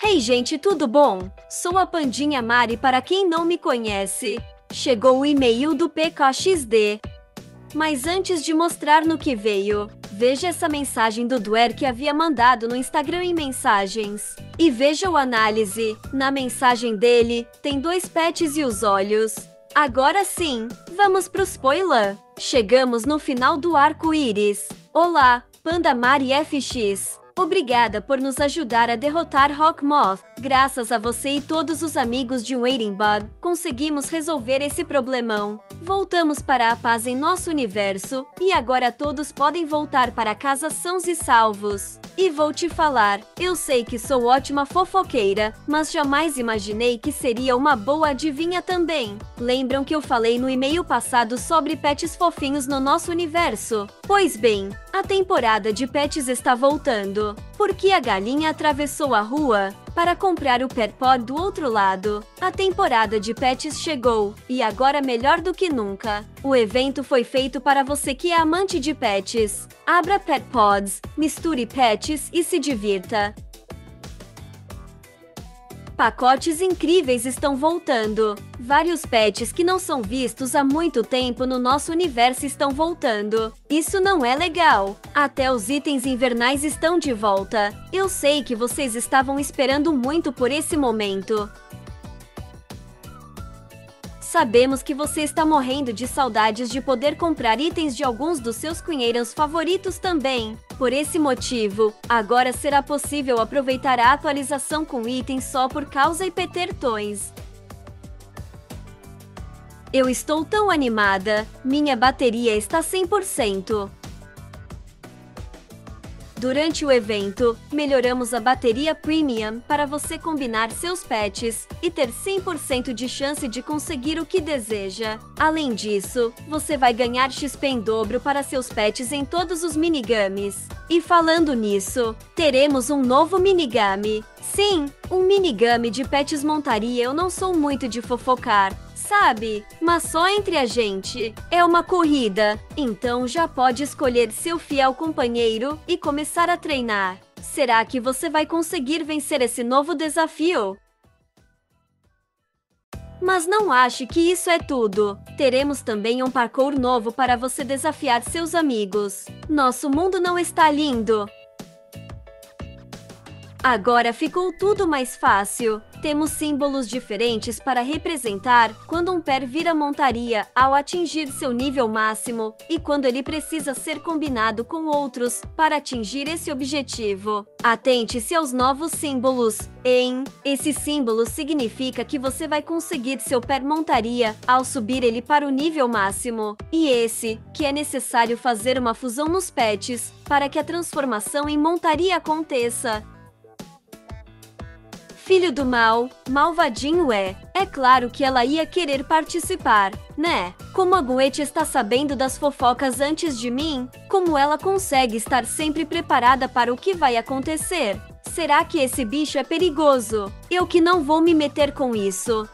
Hey gente, tudo bom? Sou a Pandinha Mari para quem não me conhece. Chegou o e-mail do PKXD. Mas antes de mostrar no que veio, veja essa mensagem do Duer que havia mandado no Instagram em mensagens. E veja o análise. Na mensagem dele, tem 2 pets e os olhos. Agora sim, vamos pro spoiler. Chegamos no final do arco-íris. Olá, Panda Mari FX. Obrigada por nos ajudar a derrotar Hawkmoth. Graças a você e todos os amigos de Waiting Bud, conseguimos resolver esse problemão. Voltamos para a paz em nosso universo, e agora todos podem voltar para casa sãos e salvos. E vou te falar, eu sei que sou ótima fofoqueira, mas jamais imaginei que seria uma boa adivinha também. Lembram que eu falei no e-mail passado sobre pets fofinhos no nosso universo? Pois bem, a temporada de pets está voltando, porque a galinha atravessou a rua para comprar o Pet Pod do outro lado. A temporada de pets chegou, e agora melhor do que nunca. O evento foi feito para você que é amante de pets. Abra Pet Pods, misture pets e se divirta. Pacotes incríveis estão voltando. Vários pets que não são vistos há muito tempo no nosso universo estão voltando. Isso não é legal. Até os itens invernais estão de volta. Eu sei que vocês estavam esperando muito por esse momento. Sabemos que você está morrendo de saudades de poder comprar itens de alguns dos seus cunheiros favoritos também. Por esse motivo, agora será possível aproveitar a atualização com itens só por causa IPT Toys. Eu estou tão animada, minha bateria está 100%. Durante o evento, melhoramos a bateria Premium para você combinar seus pets e ter 100% de chance de conseguir o que deseja. Além disso, você vai ganhar XP em dobro para seus pets em todos os minigames. E falando nisso, teremos um novo minigame. Sim, um minigame de pets montaria. Eu não sou muito de fofocar, sabe? Mas só entre a gente. É uma corrida, então já pode escolher seu fiel companheiro e começar a treinar. Será que você vai conseguir vencer esse novo desafio? Mas não ache que isso é tudo. Teremos também um parkour novo para você desafiar seus amigos. Nosso mundo não está lindo? Agora ficou tudo mais fácil. Temos símbolos diferentes para representar quando um pet vira montaria ao atingir seu nível máximo e quando ele precisa ser combinado com outros para atingir esse objetivo. Atente-se aos novos símbolos. Esse símbolo significa que você vai conseguir seu pet montaria ao subir ele para o nível máximo. E esse, que é necessário fazer uma fusão nos pets para que a transformação em montaria aconteça. Filho do mal, malvadinho é. É claro que ela ia querer participar, né? Como a Goethe está sabendo das fofocas antes de mim, como ela consegue estar sempre preparada para o que vai acontecer? Será que esse bicho é perigoso? Eu que não vou me meter com isso.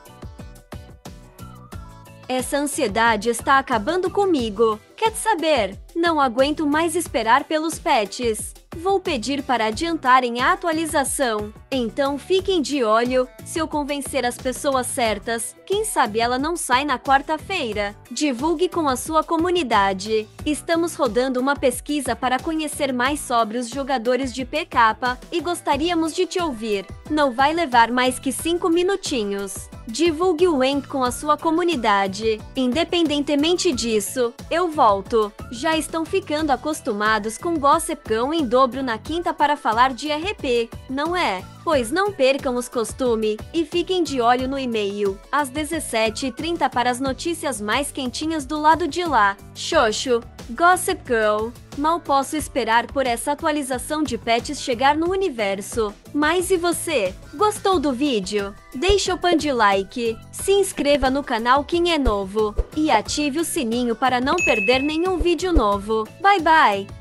Essa ansiedade está acabando comigo. Quer saber? Não aguento mais esperar pelos pets. Vou pedir para adiantarem a atualização. Então fiquem de olho, se eu convencer as pessoas certas, quem sabe ela não sai na quarta-feira. Divulgue com a sua comunidade. Estamos rodando uma pesquisa para conhecer mais sobre os jogadores de PK e gostaríamos de te ouvir. Não vai levar mais que 5 minutinhos. Divulgue o link com a sua comunidade. Independentemente disso, eu volto. Já estão ficando acostumados com Gossip Girl em dobro na quinta para falar de RP, não é? Pois não percam os costumes e fiquem de olho no e-mail, às 17h30 para as notícias mais quentinhas do lado de lá. Xoxo, Gossip Girl. Mal posso esperar por essa atualização de pets chegar no universo. Mas e você? Gostou do vídeo? Deixa o like, se inscreva no canal quem é novo e ative o sininho para não perder nenhum vídeo novo. Bye bye!